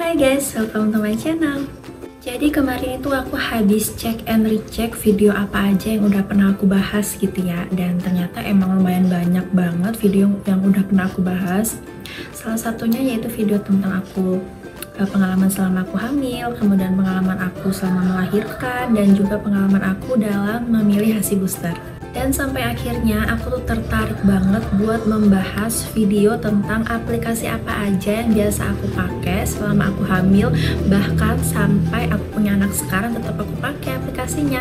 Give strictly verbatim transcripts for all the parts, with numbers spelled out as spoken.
Hai guys, welcome to my channel. Jadi kemarin itu aku habis cek and recheck video apa aja yang udah pernah aku bahas gitu ya. Dan ternyata emang lumayan banyak banget video yang udah pernah aku bahas. Salah satunya yaitu video tentang aku pengalaman selama aku hamil, kemudian pengalaman aku selama melahirkan, dan juga pengalaman aku dalam memilih H I booster. Dan sampai akhirnya aku tuh tertarik banget buat membahas video tentang aplikasi apa aja yang biasa aku pakai selama aku hamil, bahkan sampai aku punya anak sekarang tetap aku pakai aplikasinya.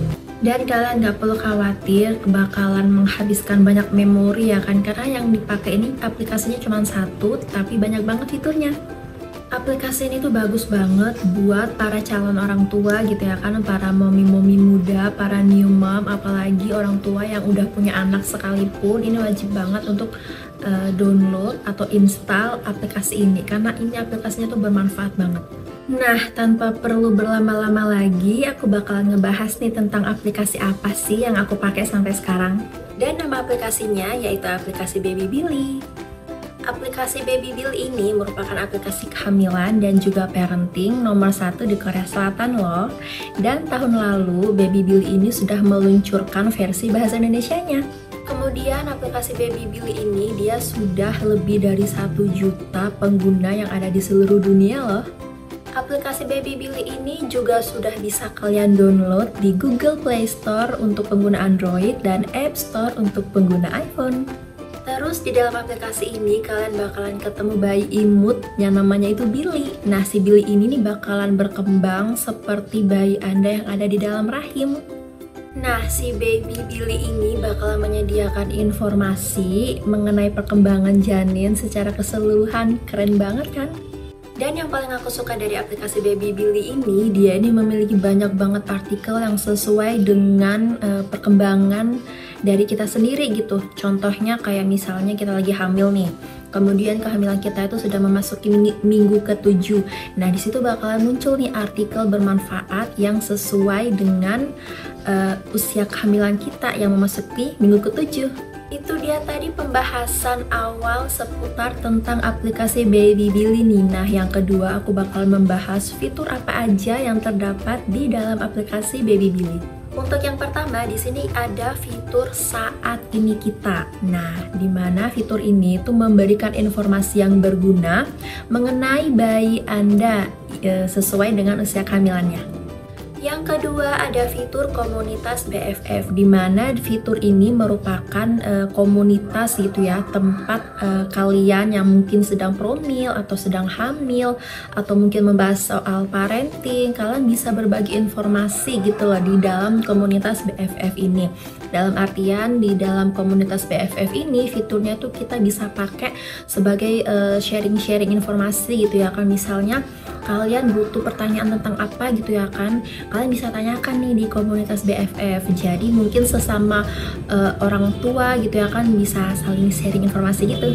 Dan kalian gak perlu khawatir bakalan menghabiskan banyak memori ya kan, karena yang dipakai ini aplikasinya cuma satu tapi banyak banget fiturnya. Aplikasi ini tuh bagus banget buat para calon orang tua gitu ya kan, para momi-momi muda, para new mom, apalagi orang tua yang udah punya anak sekalipun. Ini wajib banget untuk uh, download atau install aplikasi ini, karena ini aplikasinya tuh bermanfaat banget. Nah, tanpa perlu berlama-lama lagi, aku bakal ngebahas nih tentang aplikasi apa sih yang aku pakai sampai sekarang. Dan nama aplikasinya yaitu aplikasi Babybilly. Aplikasi Babybilly ini merupakan aplikasi kehamilan dan juga parenting nomor satu di Korea Selatan loh. Dan tahun lalu Babybilly ini sudah meluncurkan versi bahasa Indonesianya. Kemudian aplikasi Babybilly ini dia sudah lebih dari satu juta pengguna yang ada di seluruh dunia loh. Aplikasi Babybilly ini juga sudah bisa kalian download di Google Play Store untuk pengguna Android dan App Store untuk pengguna iPhone. Terus di dalam aplikasi ini kalian bakalan ketemu bayi imut yang namanya itu Billy. Nah, si Billy ini nih bakalan berkembang seperti bayi Anda yang ada di dalam rahim. Nah, si baby Billy ini bakalan menyediakan informasi mengenai perkembangan janin secara keseluruhan. Keren banget kan? Dan yang paling aku suka dari aplikasi Babybilly ini, dia ini memiliki banyak banget artikel yang sesuai dengan uh, perkembangan dari kita sendiri gitu. Contohnya kayak misalnya kita lagi hamil nih, kemudian kehamilan kita itu sudah memasuki minggu ketujuh. Nah, di situ bakalan muncul nih artikel bermanfaat yang sesuai dengan uh, usia kehamilan kita yang memasuki minggu ketujuh. Itu dia tadi pembahasan awal seputar tentang aplikasi Babybilly nih. Nah, yang kedua aku bakal membahas fitur apa aja yang terdapat di dalam aplikasi Babybilly. Untuk yang pertama di sini ada fitur saat ini kita. Nah, di mana fitur ini tuh memberikan informasi yang berguna mengenai bayi Anda e, sesuai dengan usia kehamilannya. Yang kedua ada fitur komunitas B F F, di mana fitur ini merupakan e, komunitas gitu ya, tempat e, kalian yang mungkin sedang promil atau sedang hamil atau mungkin membahas soal parenting, kalian bisa berbagi informasi gitu loh di dalam komunitas B F F ini. Dalam artian di dalam komunitas B F F ini fiturnya tuh kita bisa pakai sebagai sharing-sharing uh, informasi gitu ya kan. Misalnya kalian butuh pertanyaan tentang apa gitu ya kan, kalian bisa tanyakan nih di komunitas B F F. Jadi mungkin sesama uh, orang tua gitu ya kan bisa saling sharing informasi gitu.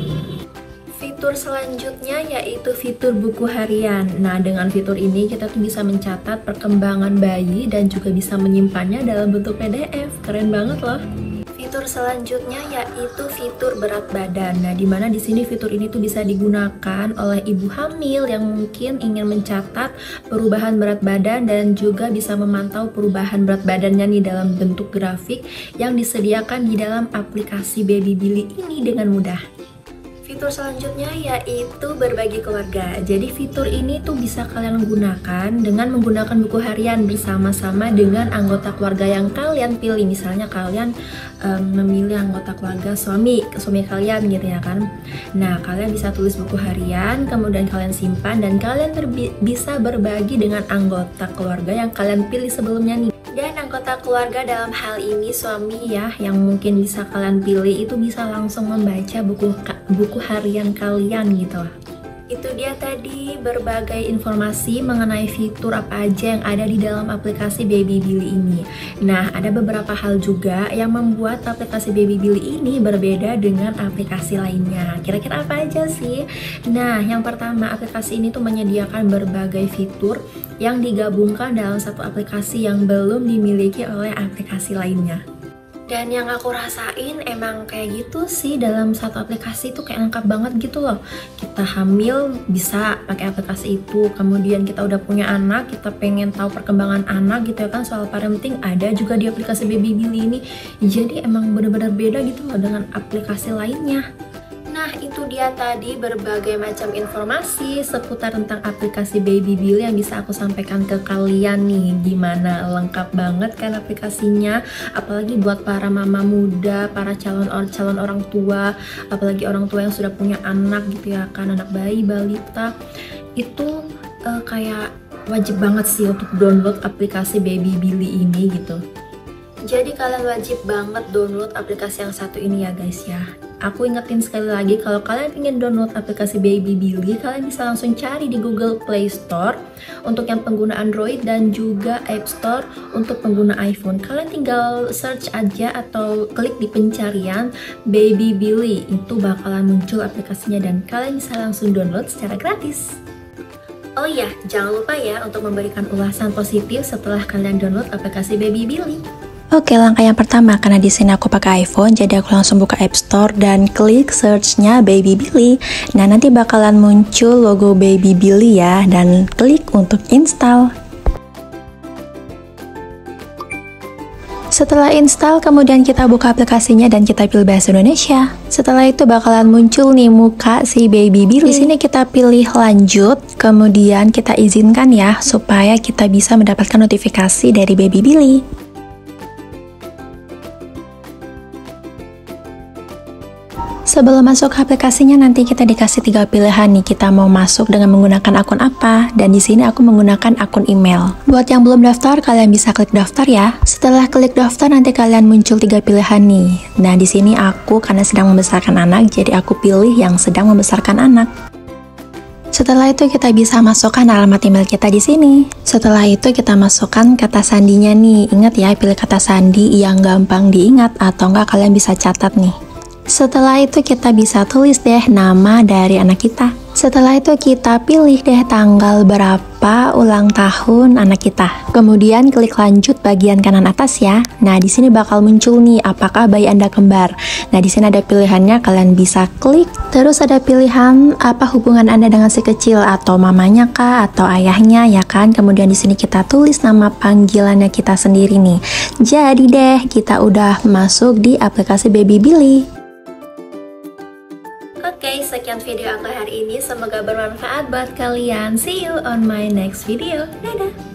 Fitur selanjutnya yaitu fitur buku harian. Nah, dengan fitur ini kita tuh bisa mencatat perkembangan bayi dan juga bisa menyimpannya dalam bentuk P D F. Keren banget loh. Fitur selanjutnya yaitu fitur berat badan. Nah, dimana di sini fitur ini tuh bisa digunakan oleh ibu hamil yang mungkin ingin mencatat perubahan berat badan dan juga bisa memantau perubahan berat badannya nih dalam bentuk grafik yang disediakan di dalam aplikasi Babybilly ini dengan mudah. Fitur selanjutnya yaitu berbagi keluarga. Jadi fitur ini tuh bisa kalian gunakan dengan menggunakan buku harian bersama-sama dengan anggota keluarga yang kalian pilih. Misalnya kalian um, memilih anggota keluarga suami, suami kalian gitu ya kan. Nah, kalian bisa tulis buku harian, kemudian kalian simpan dan kalian bisa berbagi dengan anggota keluarga yang kalian pilih sebelumnya nih. Dan anggota keluarga dalam hal ini suami ya, yang mungkin bisa kalian pilih itu bisa langsung membaca buku buku harian kalian gitu lah. Itu dia tadi berbagai informasi mengenai fitur apa aja yang ada di dalam aplikasi Babybilly ini. Nah, ada beberapa hal juga yang membuat aplikasi Babybilly ini berbeda dengan aplikasi lainnya. Kira-kira apa aja sih? Nah, yang pertama, aplikasi ini tuh menyediakan berbagai fitur yang digabungkan dalam satu aplikasi yang belum dimiliki oleh aplikasi lainnya. Dan yang aku rasain emang kayak gitu sih, dalam satu aplikasi itu kayak lengkap banget gitu loh. Kita hamil bisa pakai aplikasi itu, kemudian kita udah punya anak, kita pengen tahu perkembangan anak gitu ya kan, soal parenting ada juga di aplikasi Babybilly ini. Jadi emang bener-bener beda gitu loh dengan aplikasi lainnya. Nah, itu dia tadi berbagai macam informasi seputar tentang aplikasi Babybilly yang bisa aku sampaikan ke kalian nih. Gimana, lengkap banget kan aplikasinya? Apalagi buat para mama muda, para calon or calon orang tua, apalagi orang tua yang sudah punya anak gitu ya kan, anak bayi, balita. Itu uh, kayak wajib banget sih untuk download aplikasi Babybilly ini gitu. Jadi kalian wajib banget download aplikasi yang satu ini ya guys ya. Aku ingetin sekali lagi, kalau kalian ingin download aplikasi Babybilly, kalian bisa langsung cari di Google Play Store untuk yang pengguna Android dan juga App Store untuk pengguna iPhone. Kalian tinggal search aja atau klik di pencarian Babybilly, itu bakalan muncul aplikasinya dan kalian bisa langsung download secara gratis. Oh iya, jangan lupa ya untuk memberikan ulasan positif setelah kalian download aplikasi Babybilly. Oke, langkah yang pertama, karena di sini aku pakai iPhone, jadi aku langsung buka App Store dan klik search-nya Babybilly. Nah, nanti bakalan muncul logo Babybilly ya, dan klik untuk install. Setelah install, kemudian kita buka aplikasinya dan kita pilih bahasa Indonesia. Setelah itu bakalan muncul nih muka si Babybilly. Di sini kita pilih lanjut, kemudian kita izinkan ya, supaya kita bisa mendapatkan notifikasi dari Babybilly. Sebelum masuk ke aplikasinya nanti kita dikasih tiga pilihan nih, kita mau masuk dengan menggunakan akun apa, dan di sini aku menggunakan akun email. Buat yang belum daftar, kalian bisa klik daftar ya. Setelah klik daftar nanti kalian muncul tiga pilihan nih. Nah, di sini aku karena sedang membesarkan anak, jadi aku pilih yang sedang membesarkan anak. Setelah itu kita bisa masukkan alamat email kita di sini. Setelah itu kita masukkan kata sandinya nih. Ingat ya, pilih kata sandi yang gampang diingat atau enggak kalian bisa catat nih. Setelah itu kita bisa tulis deh nama dari anak kita. Setelah itu kita pilih deh tanggal berapa ulang tahun anak kita. Kemudian klik lanjut bagian kanan atas ya. Nah, di sini bakal muncul nih apakah bayi Anda kembar. Nah, di sini ada pilihannya, kalian bisa klik. Terus ada pilihan apa hubungan Anda dengan si kecil, atau mamanya kah atau ayahnya ya kan. Kemudian di sini kita tulis nama panggilannya kita sendiri nih. Jadi deh kita udah masuk di aplikasi Babybilly. Oke, sekian video aku hari ini. Semoga bermanfaat buat kalian. See you on my next video. Dadah!